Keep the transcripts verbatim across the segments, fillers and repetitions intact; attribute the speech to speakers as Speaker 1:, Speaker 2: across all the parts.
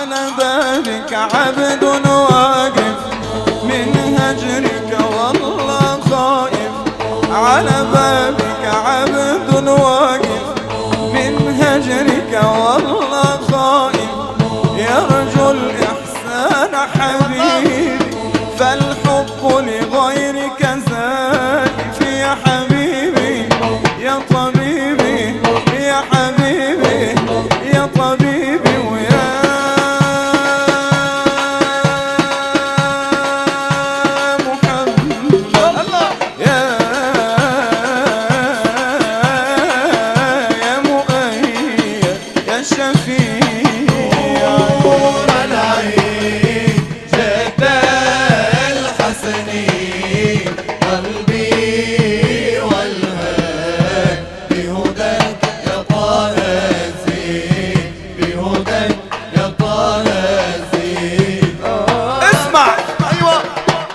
Speaker 1: على بابك عبد واقف من هجرك والله خائف، على بابك عبد واقف من هجرك والله خائف، يرجو الإحسان حبيبي فالحب لغيرك زائف، يا حبيبي يا طبيبي يا حبيبي يا طبيبي ويا محمد يا يا مؤيد يا شفيع
Speaker 2: نور العين جد الحسني قلبي والهاد بهداك يا طه الزين، بهداك يا طه الزين.
Speaker 1: اسمع
Speaker 2: ايوه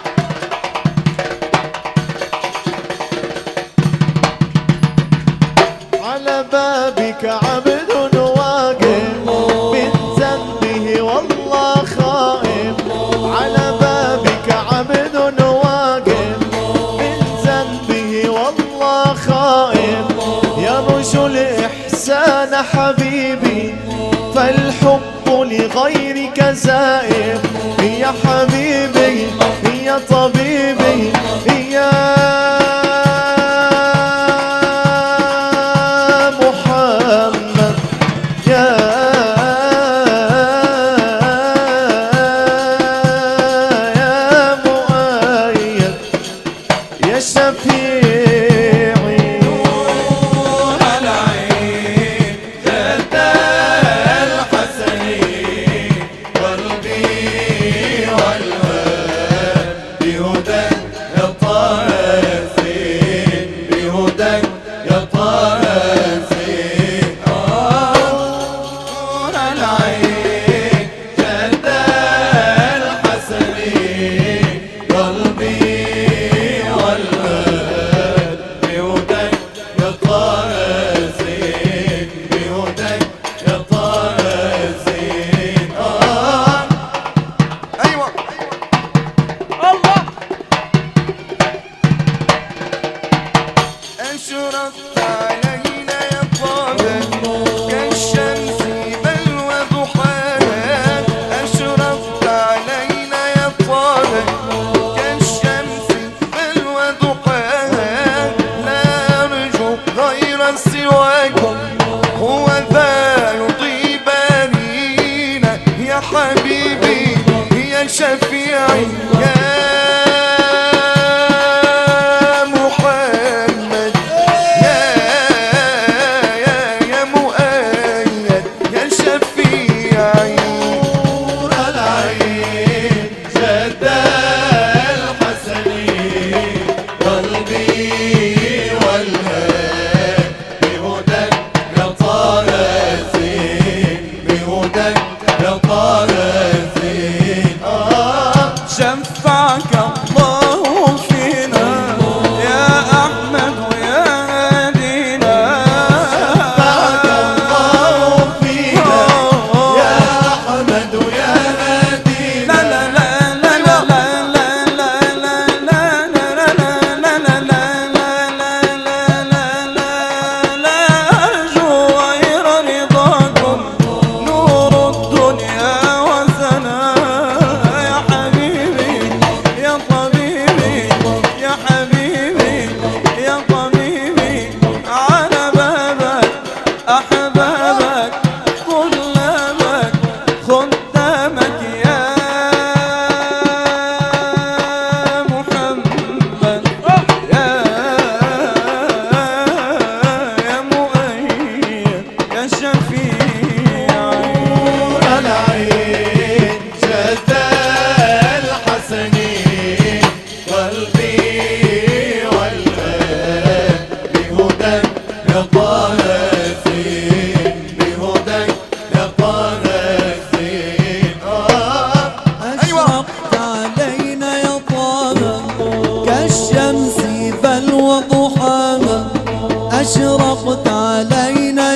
Speaker 2: على بابك عبد واقف من ذنبه والله خائف، على بابك عبد واقف من ذنبه والله خائف، يرجو الإحسان حبيبي فالحب لغيرك زائف، يا حبيبي يا طبيبي يا محمد يا يا مؤيد يا شفيعي.
Speaker 1: نور العين
Speaker 2: جد الحسني قلبي والهاد بهداك يا طه الزين، بهداك يا طه الزين. نور العين جد الحسني قلبي والهاد بهداك يا طه الزين، بهداك يا طه الزين.
Speaker 1: ايوه الله اشرقت علينا يا طه كالشمس بل وضحاها، اشرقت علينا يا طه كالشمس بل وضحاها، لا ارجو غير سواكم هو ذا يطيب لينا، يا حبيبي يا شفيعي يا محمد يا يا يا مؤيد يا شفيعي.
Speaker 2: نور العين جد الحسني قلبي والهاد بهداك يا طه الزين، بهداك يا طه الزين.
Speaker 1: شفعك الله فينا يا أحمد ويا هادينا،
Speaker 2: شفعك الله فينا يا أحمد ويا هادينا.
Speaker 1: لا لا لا لا لا لا لا لا لا لا لا لا لا أرجو غير رضاكم نور الدنيا وزناها، يا حبيبي يا طبيبي يا حبيبي يا طبيبي، على بابك أحبابك طلابك خدامك يا محمد يا يا مؤيد يا شفيعي.
Speaker 2: نور العين جد الحسني قلبي والهاد بهداك يا طه الزين، بهداك يا طه الزين.
Speaker 3: أشرقت علينا يا طه كالشمس بل وضحاها، أشرقت علينا